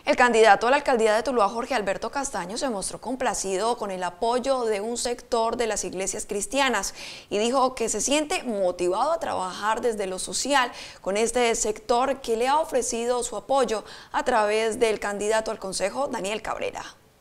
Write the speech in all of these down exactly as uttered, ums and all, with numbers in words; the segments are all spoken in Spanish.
El candidato a la alcaldía de Tuluá, Jorge Alberto Castaño, se mostró complacido con el apoyo de un sector de las iglesias cristianas y dijo que se siente motivado a trabajar desde lo social con este sector que le ha ofrecido su apoyo a través del candidato al consejo, Daniel Cabrera.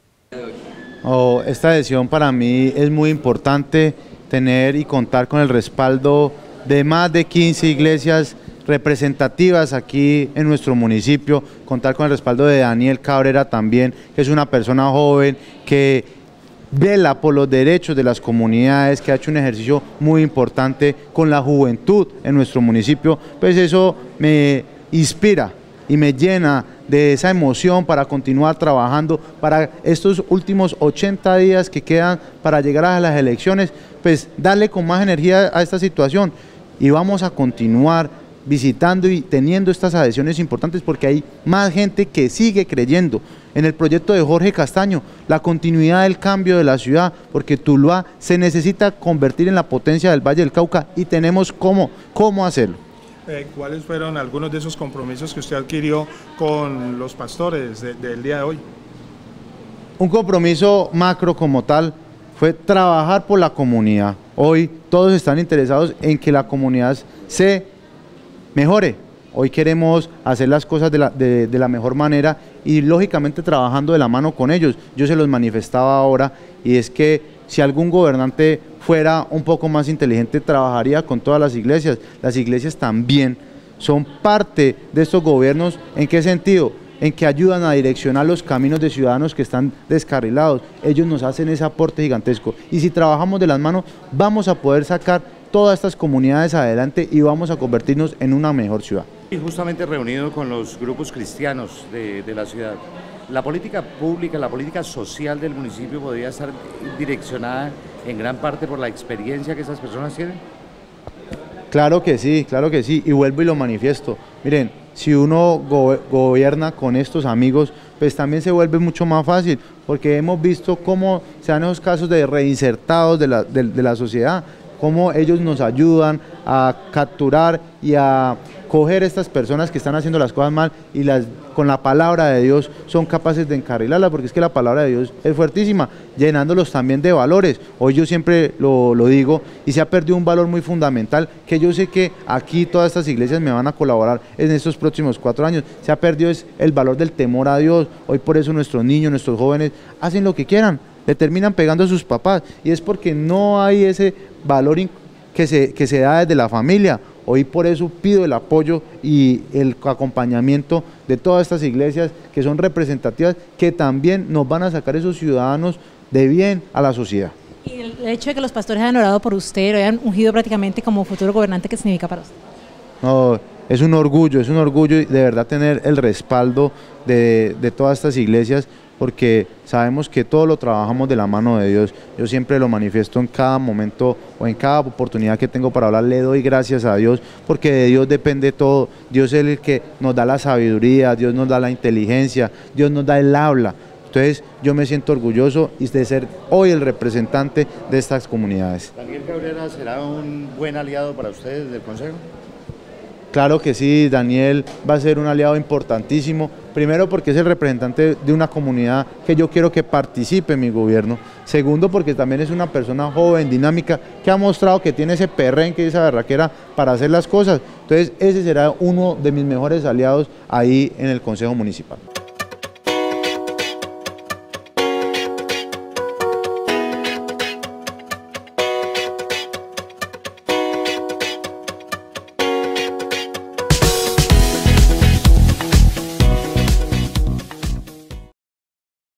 Oh, esta decisión para mí es muy importante, tener y contar con el respaldo de más de quince iglesias representativas aquí en nuestro municipio, contar con el respaldo de Daniel Cabrera también, que es una persona joven que vela por los derechos de las comunidades, que ha hecho un ejercicio muy importante con la juventud en nuestro municipio. Pues eso me inspira y me llena de esa emoción para continuar trabajando para estos últimos ochenta días que quedan para llegar a las elecciones, pues darle con más energía a esta situación, y vamos a continuar visitando y teniendo estas adhesiones importantes porque hay más gente que sigue creyendo en el proyecto de Jorge Castaño, la continuidad del cambio de la ciudad, porque Tuluá se necesita convertir en la potencia del Valle del Cauca y tenemos cómo, cómo hacerlo. Eh, ¿Cuáles fueron algunos de esos compromisos que usted adquirió con los pastores de, del día de hoy? Un compromiso macro como tal fue trabajar por la comunidad. Hoy todos están interesados en que la comunidad se mejore. Hoy queremos hacer las cosas de la, de, de la mejor manera y lógicamente trabajando de la mano con ellos. Yo se los manifestaba ahora, y es que si algún gobernante fuera un poco más inteligente, trabajaría con todas las iglesias. Las iglesias también son parte de estos gobiernos. ¿En qué sentido? En que ayudan a direccionar los caminos de ciudadanos que están descarrilados. Ellos nos hacen ese aporte gigantesco, y si trabajamos de las manos vamos a poder sacar todas estas comunidades adelante y vamos a convertirnos en una mejor ciudad. Y justamente reunido con los grupos cristianos de, de la ciudad, la política pública, la política social del municipio podría estar direccionada en gran parte por la experiencia que esas personas tienen. Claro que sí, claro que sí, y vuelvo y lo manifiesto. Miren, si uno go gobierna con estos amigos, pues también se vuelve mucho más fácil, porque hemos visto cómo se dan esos casos de reinsertados de la, de, de la sociedad, cómo ellos nos ayudan a capturar y a coger estas personas que están haciendo las cosas mal, y las, con la palabra de Dios son capaces de encarrilarla, porque es que la palabra de Dios es fuertísima, llenándolos también de valores. Hoy yo siempre lo, lo digo, y se ha perdido un valor muy fundamental, que yo sé que aquí todas estas iglesias me van a colaborar en estos próximos cuatro años, se ha perdido es el valor del temor a Dios. Hoy por eso nuestros niños, nuestros jóvenes hacen lo que quieran, le terminan pegando a sus papás, y es porque no hay ese valor que se, que se da desde la familia. Hoy por eso pido el apoyo y el acompañamiento de todas estas iglesias que son representativas, que también nos van a sacar esos ciudadanos de bien a la sociedad. Y el hecho de que los pastores hayan orado por usted, lo hayan ungido prácticamente como futuro gobernante, ¿qué significa para usted? No, es un orgullo, es un orgullo de verdad tener el respaldo de, de todas estas iglesias, porque sabemos que todo lo trabajamos de la mano de Dios. Yo siempre lo manifiesto en cada momento o en cada oportunidad que tengo para hablar, le doy gracias a Dios, porque de Dios depende todo. Dios es el que nos da la sabiduría, Dios nos da la inteligencia, Dios nos da el habla. Entonces yo me siento orgulloso de ser hoy el representante de estas comunidades. ¿Daniel Cabrera será un buen aliado para ustedes del Consejo? Claro que sí, Daniel va a ser un aliado importantísimo, primero porque es el representante de una comunidad que yo quiero que participe en mi gobierno, segundo porque también es una persona joven, dinámica, que ha mostrado que tiene ese perrenque y esa berraquera para hacer las cosas. Entonces ese será uno de mis mejores aliados ahí en el Consejo Municipal.